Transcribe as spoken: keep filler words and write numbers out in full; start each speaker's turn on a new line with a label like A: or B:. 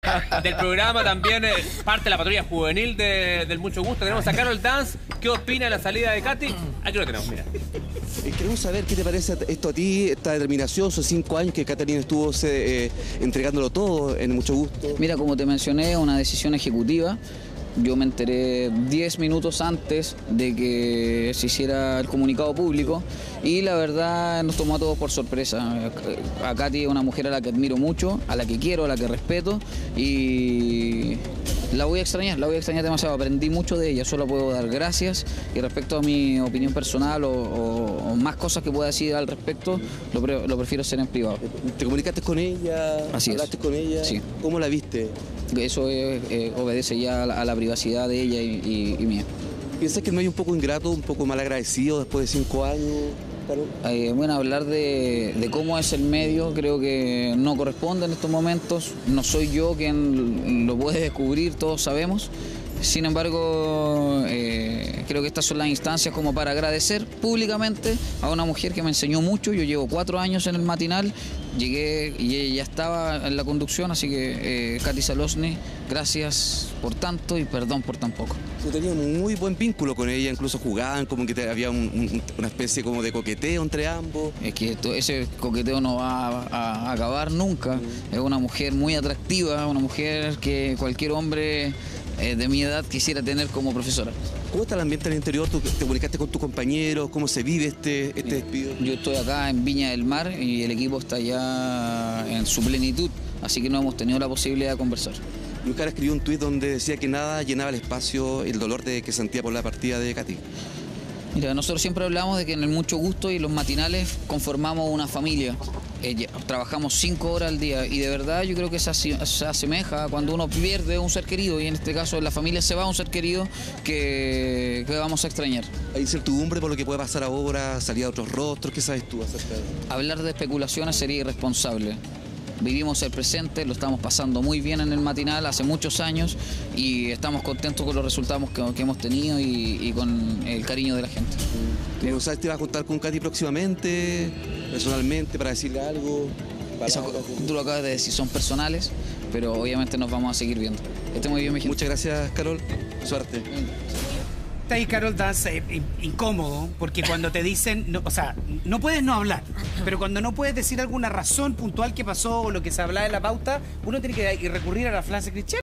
A: del programa también eh, parte de la patrulla juvenil de, del Mucho Gusto. Tenemos a Carol Dance. ¿Qué opina de la salida de Katy? Aquí lo tenemos, mira.
B: Eh, queremos saber qué te parece esto a ti, esta determinación. Son cinco años que Catalina estuvo se, eh, entregándolo todo en Mucho Gusto.
C: Mira, como te mencioné, una decisión ejecutiva. Yo me enteré diez minutos antes de que se hiciera el comunicado público y la verdad nos tomó a todos por sorpresa. A Katy es una mujer a la que admiro mucho, a la que quiero, a la que respeto y la voy a extrañar, la voy a extrañar demasiado. Aprendí mucho de ella, solo puedo dar gracias y respecto a mi opinión personal o, o, o más cosas que pueda decir al respecto, lo, pre, lo prefiero hacer en privado.
B: ¿Te comunicaste con ella?
C: Así
B: ¿Hablaste
C: es.
B: con ella?
C: Sí.
B: ¿Cómo la viste?
C: Eso eh, eh, obedece ya a la, a la privacidad de ella y, y, y mía.
B: ¿Piensas que no hay un poco ingrato, un poco mal agradecido después de cinco años, Carol?
C: Eh, bueno, hablar de, de cómo es el medio creo que no corresponde en estos momentos. No soy yo quien lo puede descubrir, todos sabemos. Sin embargo, eh, creo que estas son las instancias como para agradecer públicamente a una mujer que me enseñó mucho. Yo llevo cuatro años en el matinal, llegué y ella ya estaba en la conducción, así que eh, Katy Salosny, gracias por tanto y perdón por tan poco.
B: Yo tenía un muy buen vínculo con ella, incluso jugaban, como que te, había un, un, una especie como de coqueteo entre ambos.
C: Es que esto, ese coqueteo no va a, a, a acabar nunca. Mm. Es una mujer muy atractiva, una mujer que cualquier hombre eh, de mi edad quisiera tener como profesora.
B: ¿Cómo está el ambiente al interior? ¿Tú te comunicaste con tus compañeros? ¿Cómo se vive este, este despido?
C: Yo estoy acá en Viña del Mar y el equipo está ya en su plenitud, así que no hemos tenido la posibilidad de conversar.
B: Luis escribió un tuit donde decía que nada llenaba el espacio, el dolor de que sentía por la partida de Katy.
C: Mira, nosotros siempre hablamos de que en el Mucho Gusto y los matinales conformamos una familia. Eh, trabajamos cinco horas al día y de verdad yo creo que se, se asemeja cuando uno pierde un ser querido y en este caso en la familia se va un ser querido que, que vamos a extrañar.
B: ¿Hay incertidumbre por lo que puede pasar ahora, salir a otros rostros? ¿Qué sabes tú acerca de eso?
C: Hablar de especulaciones sería irresponsable. Vivimos el presente, lo estamos pasando muy bien en el matinal hace muchos años y estamos contentos con los resultados que, que hemos tenido y, y con el cariño de la gente.
B: ¿No sabes, te vas a juntar con Katy próximamente, personalmente, para decirle algo?
C: Eso, tú lo acabas de decir, son personales, pero obviamente nos vamos a seguir viendo. Que esté muy bien, mi gente.
B: Muchas gracias, Carol. Suerte.
D: Está ahí Carol Dance eh, incómodo, porque cuando te dicen, no, o sea, no puedes no hablar, pero cuando no puedes decir alguna razón puntual que pasó o lo que se hablaba en la pauta, uno tiene que recurrir a la frase cliché.